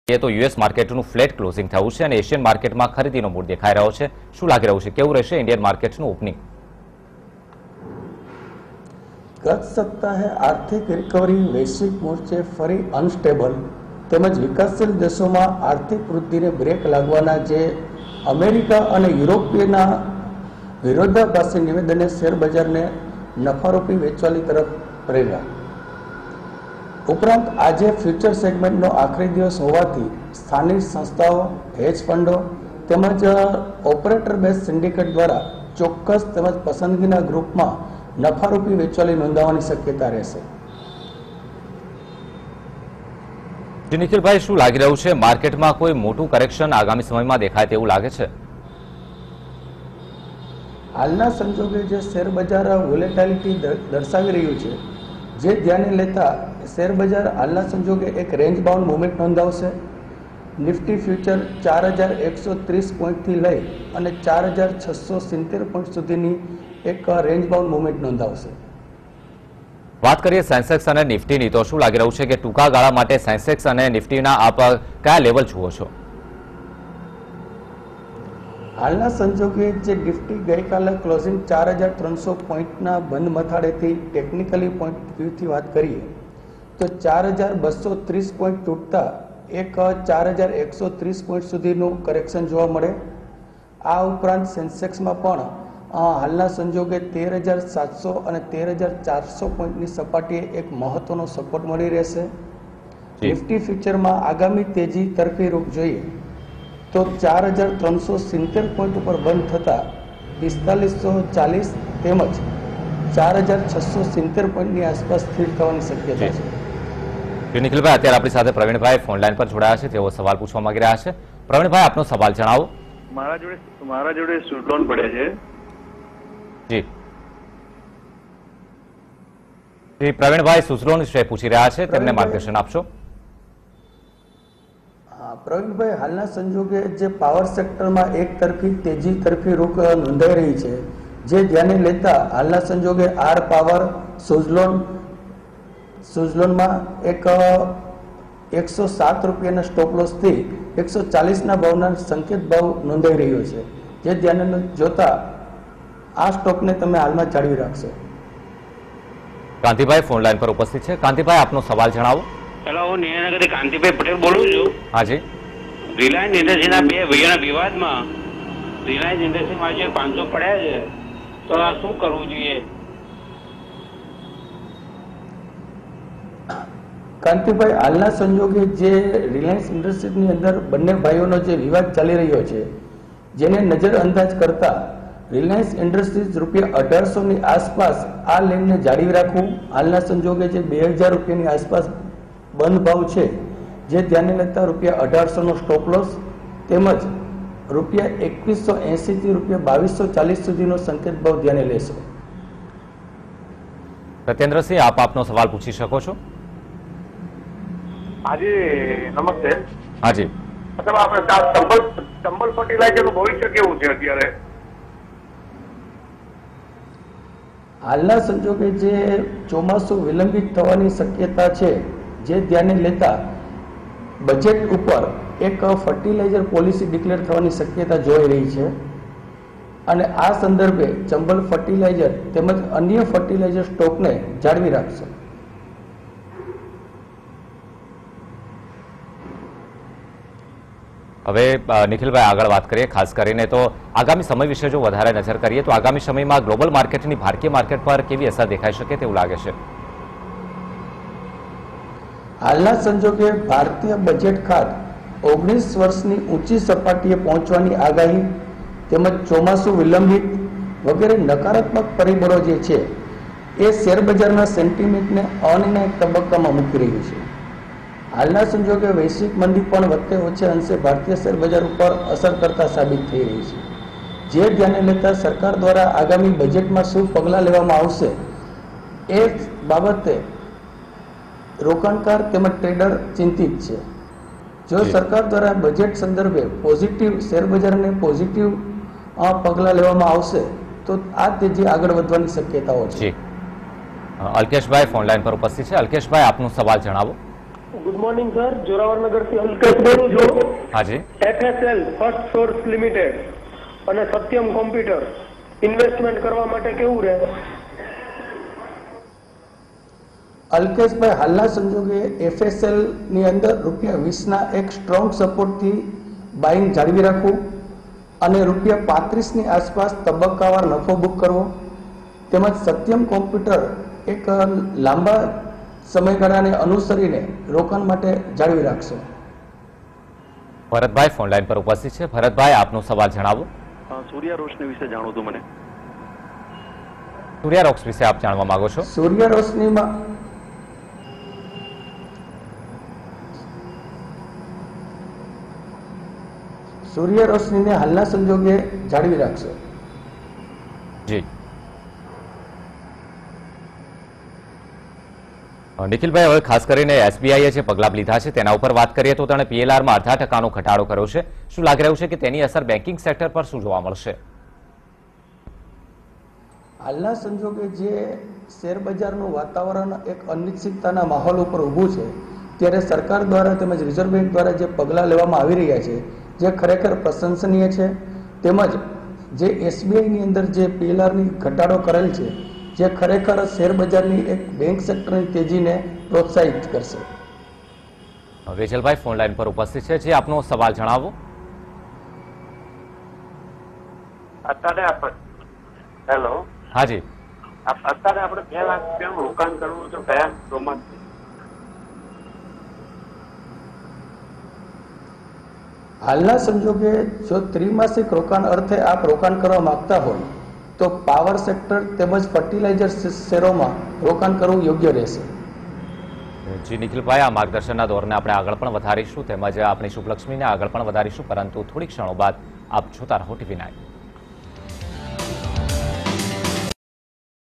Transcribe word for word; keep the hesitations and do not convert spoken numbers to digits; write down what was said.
ये तो US मार्केटનું flat closing થયું છે અને એશિયન માર્કેટમાં ખરીદીનો મૂડ દેખાઈ રહ્યો છે। શું લાગી રહ્યું છે, કેવું રહેશે ઇન્ડિયન માર્કેટનું ઓપનિંગ? ગત સપ્તાહે આર્થિક રિકવરી વૈશ્વિક મોરચે ફરી અનસ્ટેબલ તેમજ વિકાસશીલ દેશોમાં આર્થિક વૃદ્ધિને બ્રેક લાગવાના જે અમેરિકા અને યુરોપીયના વિરોધાભાસી નિવેદને શેર બજારને નફારૂપી વેચવાલી તરફ પ્રેર્યા। ઉપરાંત આજે ફ્યુચર સેગમેન્ટનો આખરી દિવસ હોવાથી સ્થાનિક સંસ્થાઓ, હેજ ફંડો તેમજ ઓપરેટર બેઝ સિન્ડિકેટ દ્વારા ચોક્કસ તેમજ પસંદગીના ગ્રુપમાં નફારૂપી વેચવાલી નોંધાવવાની શક્યતા રહેશે। નિખિલભાઈ, શું લાગી રહ્યું છે, માર્કેટમાં કોઈ મોટું કરેક્શન આગામી સમયમાં દેખાય તેવું લાગે છે? હાલના સંજોગે જે શેર બજાર વોલેટાલિટી દર્શાવી રહ્યું છે, જે ધ્યાને લેતા શેર બજાર હાલના સંજોગે એક રેન્જ બાઉન્ડ મુવમેન્ટ નોંધાવશે। નિફ્ટી ફ્યુચર ચાર હજાર એકસો ત્રીસ પોઈન્ટથી લઈ અને ચાર હજાર છસો સિત્તેર પોઈન્ટ સુધીની એક રેન્જ બાઉન્ડ મુવમેન્ટ નોંધાવશે। વાત કરીએ સેન્સેક્સ અને નિફ્ટીની, તો શું લાગી રહ્યું છે કે ટૂંકા ગાળા માટે સેન્સેક્સ અને નિફ્ટીના આપ કયા લેવલ જુઓ છો? હાલના સંજોગે જે નિફ્ટી ગઈકાલે ક્લોઝિંગ ચાર હજાર ત્રણસો પોઈન્ટના બંધ મથાળેથી ટેકનિકલી પોઈન્ટ વ્યૂથી વાત કરીએ તો ચાર હજાર બસો ત્રીસ પોઈન્ટ તૂટતા એક ચાર હજાર એકસો ત્રીસ પોઈન્ટ સુધીનું કરેક્શન જોવા મળે। આ ઉપરાંત સેન્સેક્સમાં પણ હાલના સંજોગે તેર હજાર સાતસો અને તેર હજાર ચારસો પોઈન્ટની સપાટીએ એક મહત્વનો સપોર્ટ મળી રહેશે। નિફ્ટી ફ્યુચરમાં આગામી તેજી તરફી રૂખ જોઈએ તો ચાર હજાર ત્રણસો સિત્તેર પોઈન્ટ ઉપર બંધ થતા પિસ્તાલીસો ચાલીસ તેમજ ચાર હજાર છસો સિત્તેર પોઈન્ટની આસપાસ સ્થિર થવાની શક્યતા છે। નિખિલભાઈ, અત્યારે આપણી સાથે પ્રવીણભાઈ ફોનલાઈન પર જોડાયા છે, તેઓ સવાલ પૂછવા માંગી રહ્યા છે। પ્રવીણભાઈ, આપનો સવાલ જણાવો। મારા જોડે મારા જોડે સ્ટુડન્ટ લોન પડે છે। જી જી પ્રવીણભાઈ સુઝલોન વિશે પૂછી રહ્યા છે, તેમને માર્ગદર્શન આપશો। પ્રવીણભાઈ, હાલના સંજોગે જે પાવર સેક્ટરમાં એક તરફી તેજી તરફી રૂખ નોંધાઈ રહી છે, જે ધ્યાને લેતા હાલના સંજોગે આર પાવર સુઝલોન સુઝલોનમાં એક એકસો સાત રૂપિયાના સ્ટોપ લોસથી એકસો ચાલીસના ભાવના સંકેત ભાવ નોંધાઈ રહ્યો છે, જે ધ્યાને જોતા આ સ્ટોકને તમે હાલમાં જાળવી રાખશો। કાંતિભાઈ ફોન લાઈન પર ઉપસ્થિત છે। કાંતિભાઈ, આપનો સવાલ જણાવો। હેલો, હું નિયાનગરથી કાંતિભાઈ પટેલ બોલું છું। હાજી, રિલાયન્સ ઇન્ડસ્ટ્રીના બે ભાઈઓના વિવાદમાં રિલાયન્સ ઇન્ડસ્ટ્રીમાં જે પાંચસો પડ્યા છે, તો આ શું કરવું જોઈએ? કાંતિભાઈ, હાલના સંજોગે જે રિલાયન્સ ઇન્ડસ્ટ્રીઝની અંદર બંને ભાઈઓનો જે વિવાદ ચાલી રહ્યો છે, જેને નજર અંદાજ કરતા રિલાયન્સ ઇન્ડસ્ટ્રીઝ રૂપિયા અઢારસો ની આસપાસ આ લેનને જાળવી રાખવું। હાલના સંજોગે જે બે હજાર રૂપિયાની આસપાસ બંધ ભાવ છે, જે ધ્યાને લેતા રૂપિયા અઢારસો નો સ્ટોપ લોસ તેમજ રૂપિયા એકવીસો એસી થી રૂપિયા બાવીસો ચાલીસ સુધીનો સંકેત ભાવ ધ્યાને લેશો। સત્યેન્દ્રસિંહ, આપ આપનો સવાલ પૂછી શકો છો। હાજી, નમસ્તે। હાજી, મતલબ આપણે ચંબલ ચંબલ ફર્ટિલાઇઝરનું ભવિષ્ય કેવું છે અત્યારે? હાલના સંજોગે જે ચોમાસું વિલંબિત થવાની શક્યતા છે, જે ધ્યાને લેતા બજેટ ઉપર એક ફર્ટિલાઇઝર પોલિસી ડિક્લેર થવાની શક્યતા જોઈ રહી છે અને આ સંદર્ભે ચંબલ ફર્ટિલાઇઝર તેમજ અન્ય ફર્ટિલાઇઝર સ્ટોકને જાળવી રાખશે। હવે નિખિલભાઈ આગળ વાત કરીએ, ખાસ કરીને તો આગામી સમય વિશે જો વધારે નજર કરીએ તો આગામી સમયમાં ગ્લોબલ માર્કેટની ભારતીય માર્કેટ પર કેવી અસર દેખાઈ શકે તેવું લાગે છે? હાલના સંજોગે ભારતીય બજેટ ખાત ઓગણીસ વર્ષની ઊંચી સપાટીએ પહોંચવાની આગાહી તેમજ ચોમાસું વિલંબિત વગેરે નકારાત્મક પરિબળો જે છે, એ શેરબજારના સેન્ટિમેન્ટને અનિર્ણાયક તબક્કામાં મૂકી રહ્યું છે। હાલના સંજોગે વૈશ્વિક મંદી પણ વચ્ચે ઓછે અંશે ભારતીય શેર બજાર ઉપર અસર કરતા સાબિત થઈ રહી છે, જે ધ્યાને લેતા સરકાર દ્વારા આગામી બજેટમાં શું પગલાં લેવામાં આવશે એ બાબતે રોકાણકાર તેમજ ટ્રેડર ચિંતિત છે। જો સરકાર દ્વારા બજેટ સંદર્ભે પોઝિટિવ શેર બજારને પોઝિટિવ પગલાં લેવામાં આવશે તો આ તેજી આગળ વધવાની શક્યતાઓ છે। અલ્કેશભાઈ ફોન લાઈન પર ઉપસ્થિત છે। અલ્કેશભાઈ, આપનો સવાલ જણાવો। ગુડ મોર્નિંગ સર, જોરાવરનગરથી અલ્કેશ બોલું છું. હાજી. એફએસએલ ફર્સ્ટ સોર્સ લિમિટેડ અને સત્યમ કોમ્પ્યુટર ઇન્વેસ્ટમેન્ટ કરવા માટે કેવું રહે? અલ્કેશભાઈ, હાલના સંજોગે એફએસએલ ની અંદર રૂપિયા વીસના એક સ્ટ્રોંગ સપોર્ટથી બાઇંગ જાળવી રાખવું અને રૂપિયા પાંત્રીસની આસપાસ તબક્કાવાર નફો બુક કરવો, તેમજ સત્યમ કોમ્પ્યુટર એક લાંબા સમયગાળાને અનુસરીને રોકાણ માટે જાળવી રાખશે. ભરતભાઈ ફોન લાઈન પર ઉપસ્થિત છે. ભરતભાઈ, આપનો સવાલ જણાવો. સૂર્ય રોશની વિશે જાણવું હતું મને. સૂર્ય રોક્સ વિશે આપ જાણવા માંગો છો? સૂર્ય રોશનીમાં સૂર્ય રોશનીને હાલના સંજોગે જાળવી રાખશે. જી નિખિલભાઈ, હવે ખાસ કરીને એસબીઆઈએ જે પગલાં લીધા છે તેના ઉપર વાત કરીએ તો તેણે પીએલઆરમાં અડધા ટકાનો ઘટાડો કર્યો છે. શું લાગી રહ્યું છે કે તેની અસર બેન્કિંગ સેક્ટર પર શું જોવા મળશે? હાલના સંજોગે જે શેર બજારનું વાતાવરણ એક અનિશ્ચિતતાના માહોલ ઉપર ઊભું છે, ત્યારે સરકાર દ્વારા તેમજ રિઝર્વ બેંક દ્વારા જે પગલાં લેવામાં આવી રહ્યા છે જે ખરેખર પ્રશંસનીય છે. તેમજ જે એસબીઆઈની અંદર જે પીએલઆરની ઘટાડો કરેલ છે જે ખરેખર શેર બજારની એક બેંક સેક્ટરની તેજીને પ્રોત્સાહિત કરશે. વેજલભાઈ ફોન લાઈન પર ઉપસ્થિત છે. જે આપનો સવાલ જણાવો. અત્યારે આપણે હેલો હાજી. અત્યારે આપણે બે લાખ રૂપિયાનું રોકાણ કરવું તો કયા સ્ટોકમાં? હાલના સંજોગે જો ત્રિમાસિક રોકાણ અર્થે આપ રોકાણ કરવા માંગતા હોય તો પાવર સેક્ટર તેમજ ફર્ટિલાઇઝર શેરોમાં રોકાણ કરવું યોગ્ય રહેશે. જી નિખિલભાઈ, આ માર્ગદર્શનના દોરને આપણે આગળ પણ વધારીશું તેમજ આપણી શુભલક્ષ્મીને આગળ પણ વધારીશું, પરંતુ થોડી ક્ષણો બાદ આપ જોતા રહો ટીવી નાઇન.